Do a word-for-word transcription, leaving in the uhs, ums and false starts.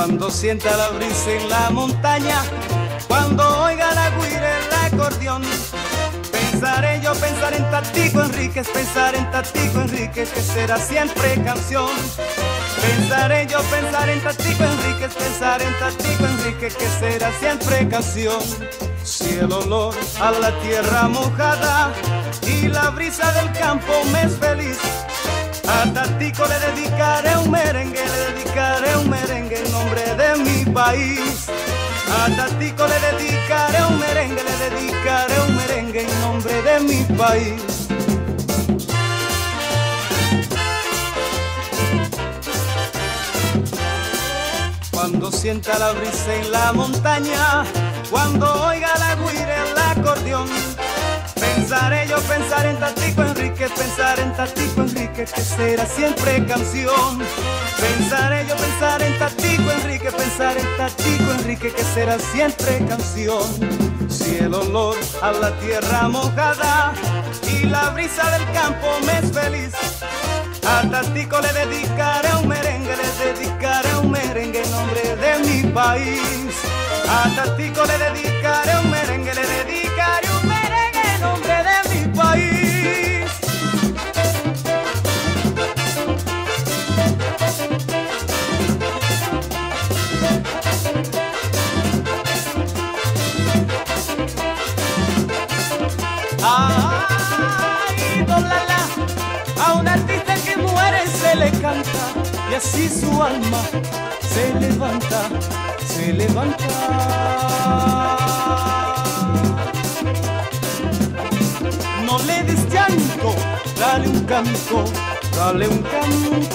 Cuando sienta la brisa en la montaña, cuando oiga la guira el acordeón, pensaré yo, pensar en Tatico Enríquez, pensar en Tatico Enríquez, que será siempre canción. Pensaré yo, pensar en Tatico Enríquez, pensar en Tatico Enríquez, que será siempre canción. Si el olor a la tierra mojada y la brisa del campo me es feliz, a Tatico le dedicaré un merengue, le dedicaré un merengue en nombre de mi país. A Tatico le dedicaré un merengue, le dedicaré un merengue en nombre de mi país. Cuando sienta la brisa en la montaña, cuando oiga la guira el acordeón, pensaré yo, pensar en Tatico Enríquez, pensar en Tatico Enríquez, que será siempre canción. Pensaré yo, pensar en Tatico Enríquez, pensar en Tatico Enríquez, que será siempre canción. Si el olor a la tierra mojada y la brisa del campo me es feliz, a Tatico le dedicaré un merengue, le dedicaré un merengue en nombre de mi país. A Tatico le dedicaré un merengue, le dedicaré un merengue en nombre de mi país. Ay, don Lala, a un artista que muere se le canta, y así su alma se levanta, se levanta. No le des llanto, dale un canto, dale un canto.